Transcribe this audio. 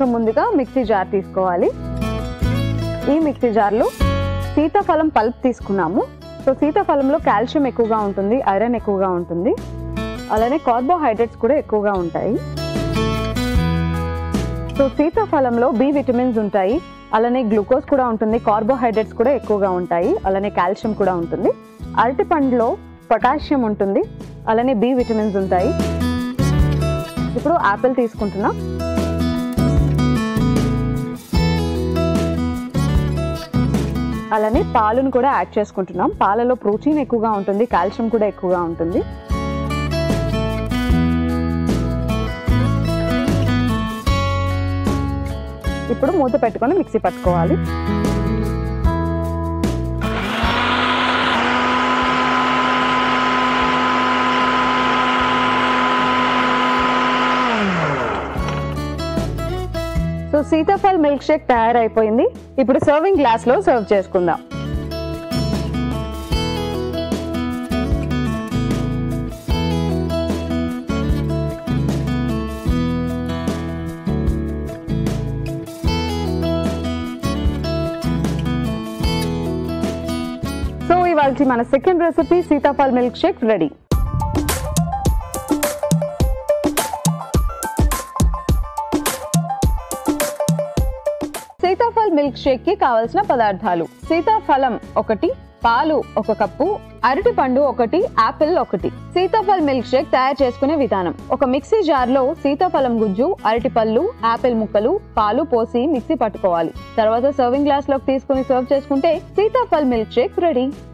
So ముందుగా mixie jar తీసుకోవాలి. ఈ మిక్సీ జార్లో సీతాఫలం పల్ప్ తీసుకున్నాము. సో సీతాఫలంలో కాల్షియం ఎక్కువగా ఉంటుంది, ఐరన్ ఎక్కువగా ఉంటుంది, అలానే కార్బోహైడ్రేట్స్ కూడా ఎక్కువగా ఉంటాయి. సో సీతాఫలంలో బి విటమిన్స్ ఉంటాయి, అలానే గ్లూకోజ్ కూడా ఉంటుంది, కార్బోహైడ్రేట్స్ కూడా ఎక్కువగా ఉంటాయి, అలానే కాల్షియం కూడా ఉంటుంది. అరటిపండులో పొటాషియం ఉంటుంది, అలానే బి విటమిన్స్ ఉంటాయి. ఇప్పుడు యాపిల్ తీసుకుంటున్నాం. అలానే పాలను కూడా యాడ్ చేసుకుంటున్నాం. పాలలో ప్రోటీన్ ఎక్కువగా ఉంటుంది, కాల్షియం కూడా ఎక్కువగా ఉంటుంది. ఇప్పుడు మూత పెట్టుకొని మిక్సీ పట్టుకోవాలి. సో సీతాఫల్ మిల్క్ షేక్ తయారైపోయింది. ఇప్పుడు సర్వింగ్ గ్లాస్ లో సర్వ్ చేసుకుందాం. సో ఇవాల్టి మన second recipe sitaphal milkshake ready. Sitaphal milkshake కి కావాల్సిన పదార్థాలు: సీతాఫలం 1, పాలు 1 కప్పు, అరటిపండు 1, యాపిల్ 1. సీతాఫల్ మిల్క్ షేక్ తయారు చేసుకునే విధానం: ఒక మిక్సీ జార్ లో సీతాఫలం గుజ్జు, అరటిపళ్ళు, యాపిల్ ముక్కలు, పాలు పోసి మిక్సీ పట్టుకోవాలి. తర్వాత సర్వింగ్ గ్లాస్ లోకి తీసుకుని సర్వ్ చేసుకుంటే సీతాఫల్ మిల్క్ షేక్ రెడీ.